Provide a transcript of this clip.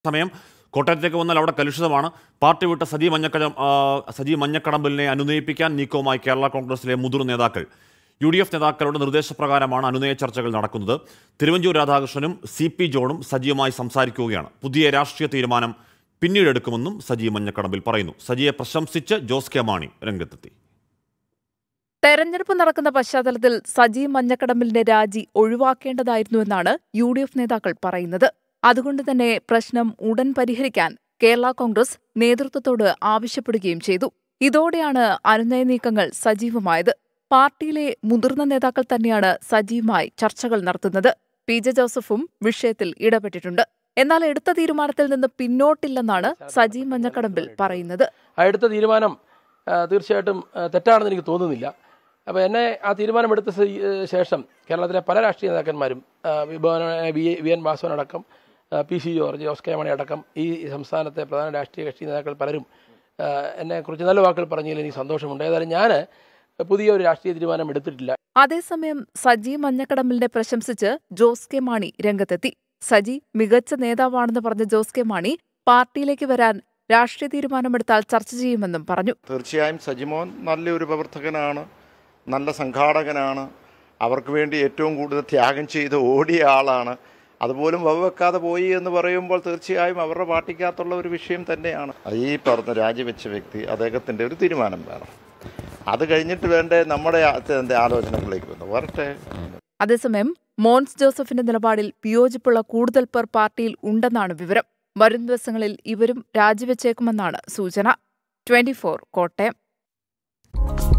സമയം കോട്ടയത്തേക്ക് വന്നാൽ അവിടെ കലുഷിതമാണ്. പാർട്ടി വിട്ട സജി മഞ്ഞക്കടമ്പലിനെ അനുനയിപ്പിക്കാൻ നീക്കവുമായി കേരള കോൺഗ്രസിലെ മുതിർന്ന നേതാക്കൾ. UDF നേതാക്കളുടെ നിർദ്ദേശപ്രകാരമാണ് അനുനയ ചർച്ചകൾ നടക്കുന്നത്. തിരുവഞ്ചൂർ രാധാകൃഷ്ണനും CP ജോണും സജിയുമായി സംസാരിക്കുകയാണ്. പുതിയ രാഷ്ട്രീയ തീരുമാനം പിന്നീട് എടുക്കുമെന്നും സജി മഞ്ഞക്കടമ്പിൽ പറയുന്നു. സജിയെ പ്രശംസിച്ച് ജോസ് കെ മാണി രംഗത്തെത്തി. തെരഞ്ഞെടുപ്പ് നടക്കുന്ന പശ്ചാത്തലത്തിൽ സജി മഞ്ഞക്കടമ്പിലിന്റെ രാജി ഒഴിവാക്കേണ്ടതായിരുന്നുവെന്നാണ് UDF നേതാക്കൾ പറയുന്നത്. അതുകൊണ്ട് തന്നെ പ്രശ്നം ഉടൻ പരിഹരിക്കാൻ കേരള കോൺഗ്രസ് നേതൃത്വത്തോട് ആവശ്യപ്പെടുകയും ചെയ്തു. ഇതോടെയാണ് അനുനയ നീക്കങ്ങൾ സജീവമായത്. പാർട്ടിയിലെ മുതിർന്ന നേതാക്കൾ തന്നെയാണ് സജീവമായി ചർച്ചകൾ നടത്തുന്നത്. PJ ജോസഫും വിഷയത്തിൽ ഇടപെട്ടിട്ടുണ്ട്. എന്നാൽ എടുത്ത തീരുമാനത്തിൽ നിന്ന് പിന്നോട്ടില്ലെന്നാണ് സജി മഞ്ഞക്കടമ്പിൽ പറയുന്നത്. എടുത്ത തീരുമാനം തീർച്ചയായിട്ടും തെറ്റാണെന്ന് എനിക്ക് തോന്നുന്നില്ല. അപ്പോൾ എന്നെ ആ തീരുമാനമെടുത്ത ശേഷം കേരളത്തിലെ പല രാഷ്ട്രീയ നേതാക്കന്മാരും VN വാസവൻ അടക്കം PC ജോർജ്, ജോസ് കെ മാണി അടക്കം ഈ സംസ്ഥാനത്തെ പ്രധാന രാഷ്ട്രീയ കക്ഷി നേതാക്കൾ പലരും എന്നെക്കുറിച്ച് നല്ല വാക്കുകൾ പറഞ്ഞതിൽ എനിക്ക് സന്തോഷമുണ്ട്. ഏതായാലും ഞാൻ പുതിയ ഒരു രാഷ്ട്രീയ തീരുമാനം എടുത്തിട്ടില്ല. അതേസമയം സജി മഞ്ഞക്കടമ്പിലിനെ പ്രശംസിച്ച് ജോസ് കെ മാണി രംഗത്തെത്തി. സജി മികച്ച നേതാവാണെന്ന് പറഞ്ഞ ജോസ് കെ മാണി പാർട്ടിയിലേക്ക് വരാൻ രാഷ്ട്രീയ തീരുമാനമെടുത്താൽ ചർച്ച ചെയ്യുമെന്നും പറഞ്ഞു. തീർച്ചയായും സജിമോൻ നല്ലൊരു പ്രവർത്തകനാണ്, നല്ല സംഘാടകനാണ്. അവർക്ക് വേണ്ടി ഏറ്റവും കൂടുതൽ ത്യാഗം ചെയ്ത് ഓടിയ ആളാണ്. അതുപോലും വകവെക്കാതെ പോയി എന്ന് പറയുമ്പോൾ തീർച്ചയായും അവരുടെ പാർട്ടിക്കകത്തുള്ള ഒരു വിഷയം തന്നെയാണ്. ഈ പറഞ്ഞ രാജിവെച്ച വ്യക്തി അദ്ദേഹത്തിൻ്റെ ഒരു തീരുമാനം വേണം. അത് കഴിഞ്ഞിട്ട് വേണ്ടേ നമ്മുടെ ആലോചനകളിലേക്ക് വന്നു വരട്ടെ. അതേസമയം മോൻസ് ജോസഫിന്റെ നിലപാടിൽ വിയോജിപ്പുള്ള കൂടുതൽ പേർ പാർട്ടിയിൽ ഉണ്ടെന്നാണ് വിവരം. വരും ദിവസങ്ങളിൽ ഇവരും രാജിവെച്ചേക്കുമെന്നാണ് സൂചന. 24 കോട്ടയം.